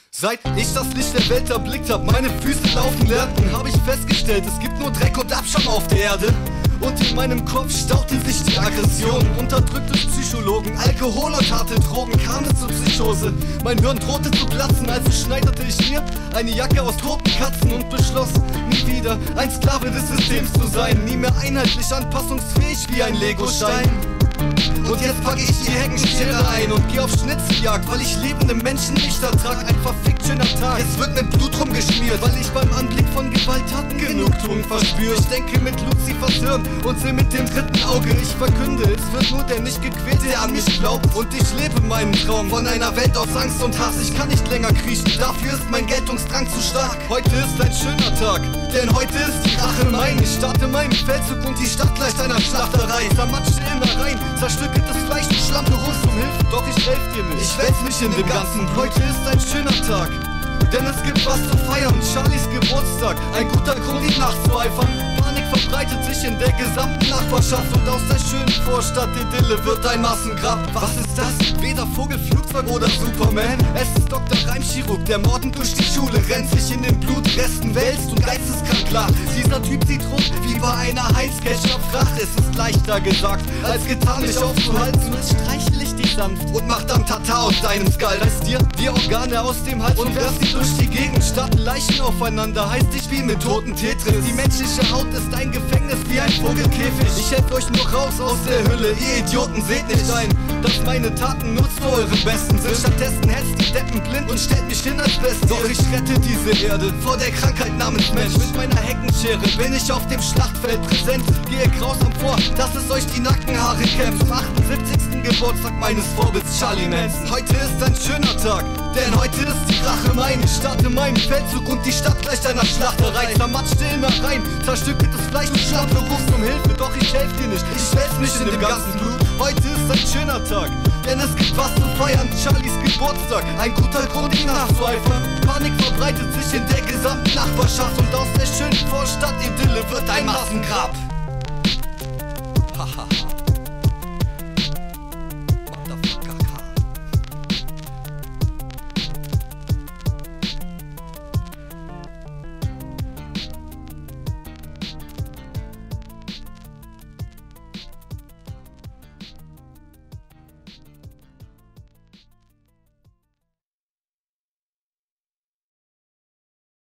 Seit ich das Licht der Welt erblickt hab, meine Füße laufen lernten, hab ich festgestellt, es gibt nur Dreck und Abschaum auf der Erde. Und in meinem Kopf stauten sich die Aggressionen. Unterdrückt durch Psychologen, Alkohol und harte Drogen kam es zur Psychose. Mein Hirn drohte zu platzen, also schneiderte ich mir eine Jacke aus toten Katzen und beschloss, nie wieder ein Sklave des Systems zu sein. Nie mehr einheitlich, anpassungsfähig wie ein Legostein. Und jetzt pack ich die Heckenschere ein und geh auf Schnitzeljagd, weil ich lebende Menschen nicht ertrag. Ein verfickt schöner Tag, es wird mit Blut rumgeschmiert, weil ich beim Anblick von Gewalttaten Genugtuung verspür. Ich denke mit Luzifers Hirn und seh mit dem dritten Auge. Ich verkünde, es wird nur der nicht gequält, der an mich glaubt. Und ich lebe meinen Traum von einer Welt aus Angst und Hass. Ich kann nicht länger kriechen, dafür ist mein Geltungsdrang zu stark. Heute ist ein schöner Tag, denn heute ist die Rache mein. Ich starte meinen Feldzug und die Stadt gleicht einer Schlachterei. Zermatsche Innereien, zerstückelt das Fleisch, du Schlampe, rufst um Hilfe, doch ich helf dir nicht. Ich wälz mich in dem ganzen Blut. Heute ist ein schöner Tag, denn es gibt was zu feiern. Charlies Geburtstag, ein guter Grund, ihm nachzueifern. Panik verbreitet sich in der gesamten Nachbarschaft und aus der schönen Vorstadt Idylle wird ein Massengrab. Was ist das? Weder Vogel, Flugzeug oder Superman. Es ist Dr. Reimchirurg, der mordend durch die Schule rennt, sich in den Blutresten wälzt und geisteskrank lacht. Dieser Typ sieht rum wie bei einer Heinz-Ketchup-Fracht. Es ist leichter gesagt als getan, mich aufzuhalten. Jetzt streichel ich dich sanft und mach dann Tata aus deinem Skull. Reiß dir die Organe aus dem Hals und werf sie durch die Gegend. Starten Leichen aufeinander, heißt ich wie mit toten Tetris. Die menschliche Haut ist ein Gefängnis wie ein Vogelkäfig. Ich helf euch nur raus aus der Hülle, ihr Idioten seht nicht ein, dass meine Taten nur zu eurem Besten sind. Stattdessen hetzt die Deppen blind und stellt mich hin als Besten. Doch ich rette diese Erde vor der Krankheit namens Mensch. Mit meiner Heckenschere bin ich auf dem Schlachtfeld präsent. Gehe grausam vor, dass es euch die Nackenhaare kämpft. Zum 78. Geburtstag meines Vorbilds Charlie Manson. Heute ist ein schöner Tag, denn heute ist die Rache mein. Ich starte meinen Feldzug und die Stadt gleicht einer Schlachterei. Zermatschte Innereien, zerstückeltes Fleisch, du Schlampe, rufst um Hilfe, doch ich helf dir nicht. Ich wälz mich in dem ganzen Blut. Heute ist ein schöner Tag, denn es gibt was zu feiern. Charlies Geburtstag, ein guter Grund, ihm nachzueifern. Panik verbreitet sich in der gesamten Nachbarschaft und aus der schönen Vorstadt Idylle wird ein Massengrab.